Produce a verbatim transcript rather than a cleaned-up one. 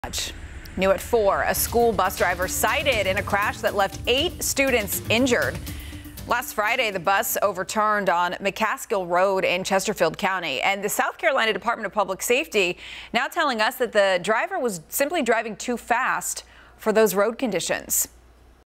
New at four, a school bus driver cited in a crash that left eight students injured. Last Friday, the bus overturned on McCaskill Road in Chesterfield County, and the South Carolina Department of Public Safety now telling us that the driver was simply driving too fast for those road conditions.